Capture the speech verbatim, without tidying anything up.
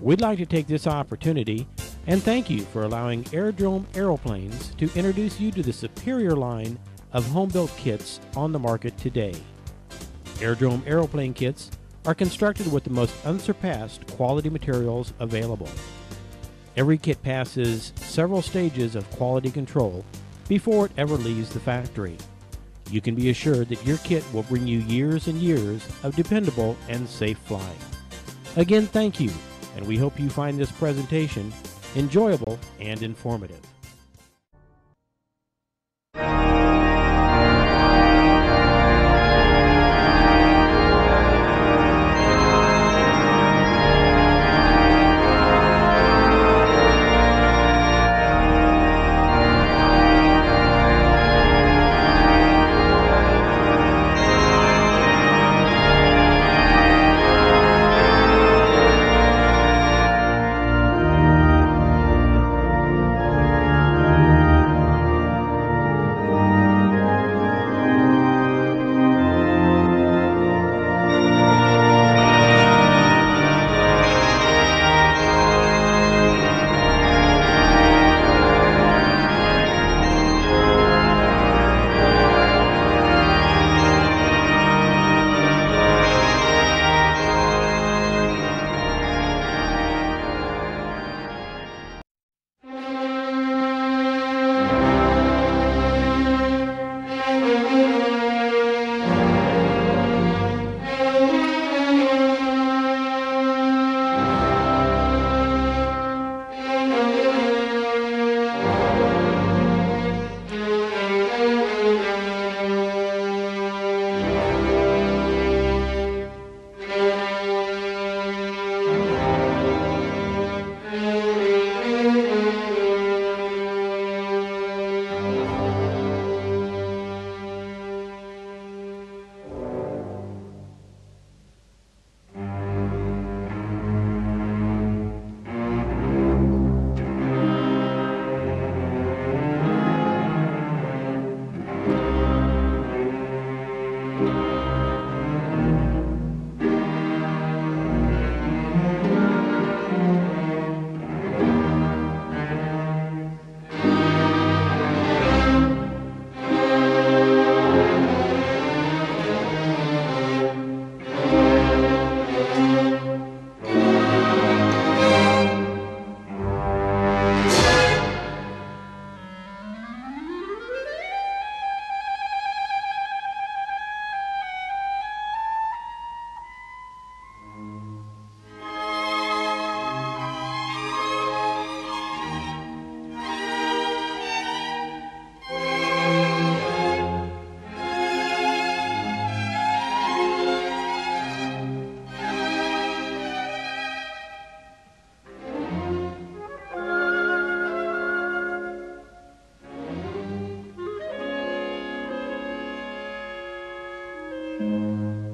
We'd like to take this opportunity and thank you for allowing Airdrome Aeroplanes to introduce you to the superior line of home-built kits on the market today. Airdrome aeroplane kits are constructed with the most unsurpassed quality materials available. Every kit passes several stages of quality control before it ever leaves the factory. You can be assured that your kit will bring you years and years of dependable and safe flying. Again, thank you, and we hope you find this presentation enjoyable and informative. Thank you.